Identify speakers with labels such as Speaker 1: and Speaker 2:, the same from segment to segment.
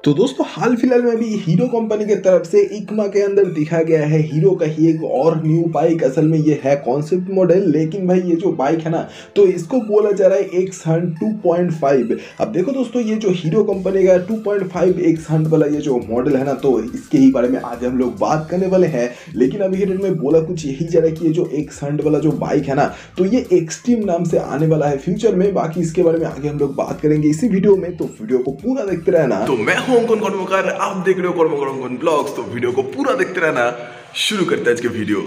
Speaker 1: तो दोस्तों हाल फिलहाल में भी हीरो कंपनी की तरफ से इकमा के अंदर दिखा गया है हीरो का ही एक और न्यू बाइक। असल में ये है कॉन्सेप्ट मॉडल, लेकिन भाई ये जो बाइक है ना तो इसको बोला जा रहा है एक्स हंट 2.5। अब देखो दोस्तों ये जो हीरो कंपनी का 2.5 एक्स हंट वाला ये जो मॉडल है ना तो इसके ही बारे में आज हम लोग बात करने वाले हैं। लेकिन अभी के डेट में बोला कुछ यही जा रहा है कि ये जो एक्स हंट वाला जो बाइक है ना तो ये एक्सट्रीम नाम से आने वाला है फ्यूचर में। बाकी इसके बारे में आगे हम लोग बात करेंगे इसी वीडियो में, तो वीडियो को पूरा देखते रहना।
Speaker 2: तो मैं हूं कर्मकार, आप देख रहे हो कर्मकर ब्लॉग्स। तो वीडियो को पूरा देखते रहना। शुरू करते हैं आज के वीडियो।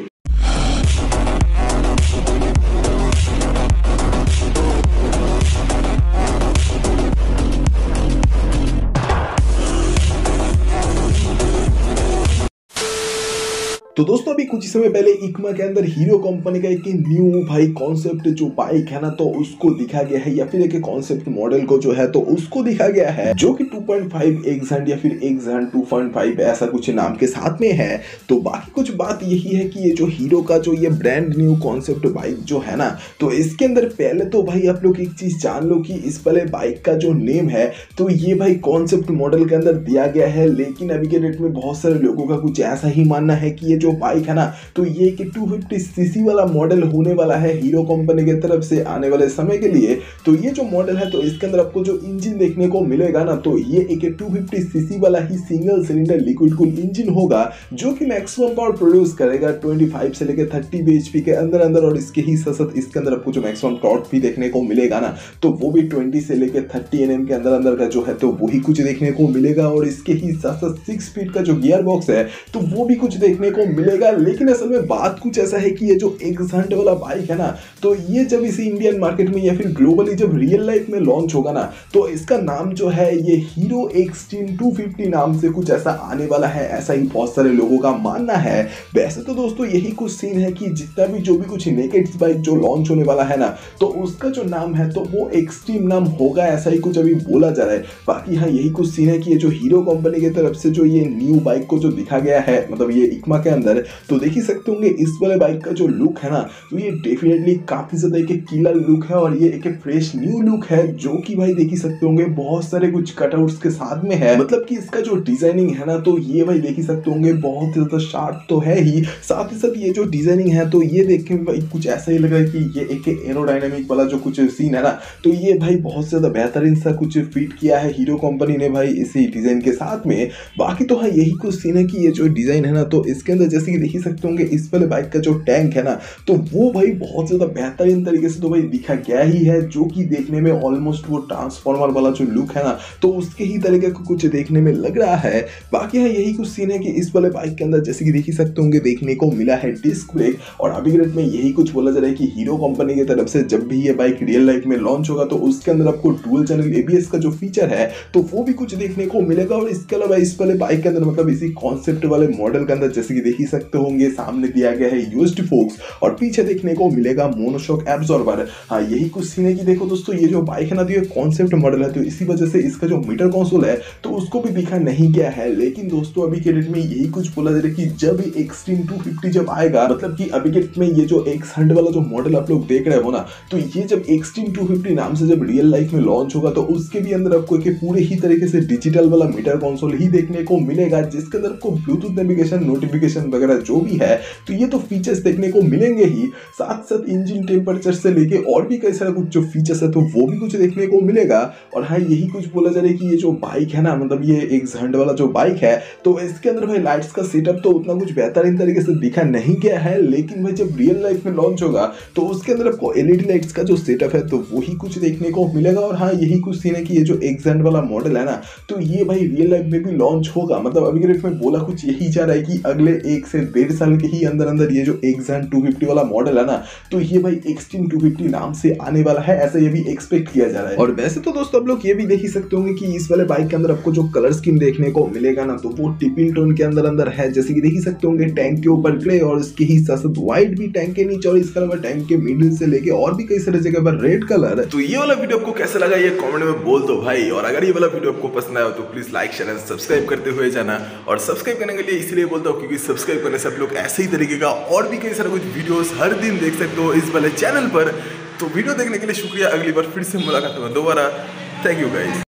Speaker 1: तो दोस्तों अभी कुछ समय पहले इकमा के अंदर हीरो कंपनी का एक न्यू भाई कॉन्सेप्ट जो बाइक है ना तो उसको दिखा गया है, या फिर एक कॉन्सेप्ट मॉडल को जो है तो उसको दिखा गया है जो कि 2.5 एक्स हंट या फिर एक्स हंट 2.5 ऐसा कुछ नाम के साथ में है। तो बाकी कुछ बात यही है कि ये जो हीरो का जो ये ब्रांड न्यू कॉन्सेप्ट बाइक जो है ना तो इसके अंदर पहले तो भाई आप लोग एक चीज जान लो कि इस वाले बाइक का जो नेम है तो ये भाई कॉन्सेप्ट मॉडल के अंदर दिया गया है। लेकिन अभी के डेट में बहुत सारे लोगों का कुछ ऐसा ही मानना है कि ये जो बाइक है ना तो ये कि 250 सीसी वाला मॉडल होने वाला है हीरो कंपनी की तरफ से आने वाले समय के लिए। तो ये जो मॉडल है तो इसके अंदर आपको जो इंजन देखने को मिलेगा ना तो ये एक 250 सीसी वाला ही single cylinder liquid cool engine होगा जो कि मैक्सिमम पावर प्रोड्यूस करेगा 25 से लेकर 30 bhp के अंदर अंदर। और इसके ही साथ इसके अंदर आपको जो मैक्सिमम टॉर्क भी देखने को मिलेगा ना तो वो भी 20 से लेकर 30 Nm के अंदर अंदर का जो है तो वही कुछ देखने को मिलेगा। और इसके ही साथ 6 स्पीड का जो गियर बॉक्स है तो वो भी कुछ देखने को मिलेगा। लेकिन असल में बात कुछ ऐसा है कि ये जो एक्स हंट वाला बाइक है ना तो ये जब इसे इंडियन मार्केट में या फिर ग्लोबली जब रियल लाइफ में लॉन्च होगा ना तो इसका नाम जो है ये हीरो एक्सट्रीम 250 नाम से कुछ ऐसा आने वाला है, ऐसा ही बहुत सारे लोगों का मानना है। वैसे तो दोस्तों यही कुछ सीन है कि जितना भी जो भी कुछ नेकेड बाइक जो लॉन्च होने वाला है ना तो उसका जो नाम है तो वो एक्सट्रीम नाम होगा, ऐसा ही कुछ अभी बोला जा रहा है। बाकी हाँ यही कुछ सीन है कि ये जो हीरो कंपनी की तरफ से जो ये न्यू बाइक को जो दिखा गया है मतलब ये इकमा के अंदर तो देख ही सकते होंगे इस वाले बाइक का जो लुक है ना तो ये डेफिनेटली काफी ज्यादा एक किलर लुक है और ये एक फ्रेश न्यू लुक है जो कि भाई देख ही सकते होंगे बहुत सारे कुछ कटआउट्स के साथ में है। मतलब कि इसका जो डिजाइनिंग है ना तो ये भाई देख ही सकते होंगे बहुत ज्यादा शार्प तो है ही, साथ ही साथ ये जो डिजाइनिंग है तो ये देख के भाई कुछ ऐसा ही लग रहा है कि ये एक एरोडायनामिक वाला जो कुछ सीन है ना तो ये भाई बहुत ज्यादा बेहतरीन सा कुछ फिट किया है हीरो कंपनी ने भाई इसी डिजाइन के साथ में। बाकी तो हाँ यही कुछ सीन है कि ये जो डिजाइन है ना तो इसके अंदर जैसे कि देख ही सकते होंगे इस वाले बाइक का जो टैंक है ना तो वो भाई बहुत ज्यादा बेहतरीन तरीके से तो भाई दिखा गया ही है जो कि देखने में ऑलमोस्ट वो ट्रांसफॉर्मर वाला जो लुक है ना तो उसके ही तरीके का कुछ देखने में लग रहा है। बाकी है यही कुछ सीन है कि इस वाले बाइक के अंदर जैसे कि देख ही सकते होंगे देखने को मिला है डिस्क ब्रेक। और अभी के डेट में यही कुछ बोला जा रहा है कि हीरो कंपनी की तरफ से जब भी ये बाइक रियल लाइफ में लॉन्च होगा तो उसके अंदर आपको डुअल चैनल एबीएस का जो फीचर है तो वो भी कुछ देखने को मिलेगा। और इसके अलावा इस वाले बाइक के अंदर मतलब इसी कॉन्सेप्ट वाले मॉडल के अंदर जैसे कि देख ही सकते होंगे सामने दिया गया है यूज्ड फोक्स और पीछे देखने को मिलेगा मोनोशॉक एब्जॉर्बर। हाँ यही कुछ सीन है कि देखो दोस्तों ये जो बाइक है ना तो ये कॉन्सेप्ट मॉडल है तो इसी वजह से इसका जो मीटर कंसोल है तो उसको भी दिखा नहीं गया है। लेकिन दोस्तों अभी के डेट में यही कुछ बोला जा रहा है कि जब एक्सट्रीम 250 जब आएगा मतलब कि अभी के डेट में ये जो एक्स हंट वाला जो मॉडल आप लोग देख रहे हो ना तो ये जब एक्सट्रीम 250 नाम से जब रियल लाइफ में लॉन्च होगा तो उसके भी अंदर आपको एक पूरे ही तरीके से डिजिटल वाला मीटर कंसोल ही देखने को मिलेगा जिसके अंदर आपको ब्लूटूथ नेविगेशन नोटिफिकेशन वगैरह जो भी है तो ये तो फीचर्स देखने को मिलेंगे ही, साथ साथ इंजन टेम्परेचर से लेके और भी कई सारे कुछ जो फीचर्स है तो वो भी कुछ देखने को मिलेगा। और हाँ यही कुछ बोला जा रहा है कि ये जो बाइक है ना मतलब ये एक्स हंट वाला जो बाइक है तो इसके अंदर भाई लाइट्स का सेटअप तो उतना कुछ बेहतरीन तरीके से दिखा नहीं गया है। लेकिन भाई जब रियल लाइफ में लॉन्च होगा तो उसके अंदर आपको एलईडी लाइट्स का जो सेटअप है तो वही कुछ देखने को मिलेगा। और हाँ यही कुछ सीन है कि ये जो एक्स हंट वाला मॉडल है ना तो ये भाई रियल लाइफ में भी लॉन्च होगा। मतलब अभी के डेट में बोला कुछ यही जा रहा है कि अगले 1 से 1.5 साल के ही अंदर अंदर ये जो एक्स हंट 250 वाला मॉडल है ना तो ये भाई एक्सट्रीम 250 नाम से आने वाला है, ऐसा ये भी एक्सपेक्ट किया जा रहा है। और वैसे तो दोस्तों आप लोग ये भी देख ही सकते होंगे कि इस वाले बाइक के अंदर आपको जो कलर स्कीम देखने को मिलेगा ना तो वो टिपिंग टोन के अंदर अंदर है जैसे कि देख ही सकते होंगे टैंक के ऊपर ग्रे और इसके ही साथ साथ व्हाइट भी टैंक के नीचे और इसके अलावा टैंक के मिडिल से लेके और भी कई सारे जगह पर रेड कलर।
Speaker 2: तो ये वाला वीडियो आपको कैसा लगा ये कमेंट में बोल दो भाई। और अगर ये वाला वीडियो आपको पसंद आया तो please like share and subscribe करते हुए जाना। और सब्सक्राइब करने के लिए इसलिए बोलता हूँ क्योंकि सब्सक्राइब करने से आप लोग ऐसे ही तरीके का और भी कई सारे कुछ वीडियोस हर दिन देख सकते हो इस वाले चैनल पर। तो वीडियो देखने के लिए शुक्रिया, अगली बार फिर से मुलाकात होगा दोबारा। Thank you guys.